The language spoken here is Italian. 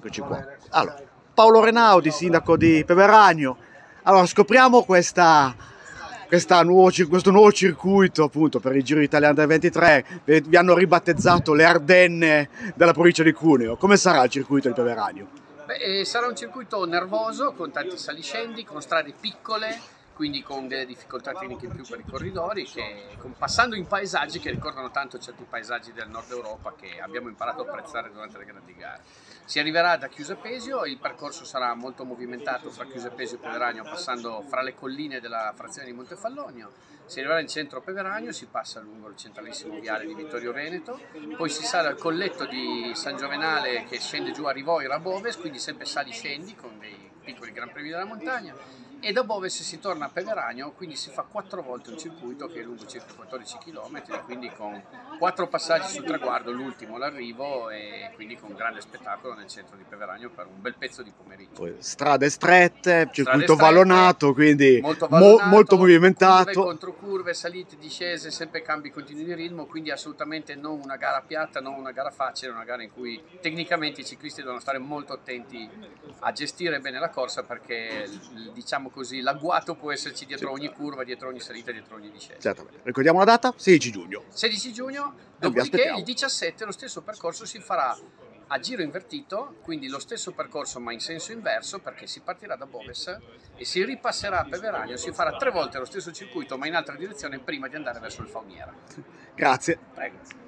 Eccoci qua. Allora, Paolo Renaudi, sindaco di Peveragno. Allora, scopriamo questo nuovo circuito appunto per il Giro Italiano del 23. Vi hanno ribattezzato le Ardenne della provincia di Cuneo. Come sarà il circuito di Peveragno? Beh, sarà un circuito nervoso, con tanti saliscendi, con strade piccole, quindi con delle difficoltà tecniche in più per i corridori, passando in paesaggi che ricordano tanto certi paesaggi del nord Europa che abbiamo imparato a apprezzare durante le grandi gare. Si arriverà da Chiusapesio, il percorso sarà molto movimentato fra Chiusapesio e Peveragno, passando fra le colline della frazione di Montefallonio. Si arriverà in centro a Peveragno, si passa lungo il centralissimo viale di Vittorio Veneto, poi si sale al colletto di San Giovenale che scende giù a Rivoira a Boves, quindi sempre sali-scendi con dei piccoli gran premi della montagna, e da Boves si torna a Peveragno, quindi si fa 4 volte un circuito che è lungo circa 14 km, quindi con 4 passaggi sul traguardo, l'ultimo l'arrivo, e quindi con grande spettacolo nel centro di Peveragno per un bel pezzo di pomeriggio. Poi, strade strette, circuito vallonato, quindi molto movimentato. Curve, controcurve, salite, discese, sempre cambi continui di ritmo, quindi assolutamente non una gara piatta, non una gara facile, una gara in cui tecnicamente i ciclisti devono stare molto attenti a gestire bene la corsa, perché diciamo così l'agguato può esserci dietro ogni curva, dietro ogni salita, dietro ogni discesa. Certamente. Ricordiamo la data? 16 giugno. 16 giugno, dopodiché il 17 lo stesso percorso si farà a giro invertito, quindi lo stesso percorso ma in senso inverso, perché si partirà da Boves e si ripasserà a Peveragno, si farà 3 volte lo stesso circuito ma in altra direzione prima di andare verso il Fauniera. Grazie. Prego.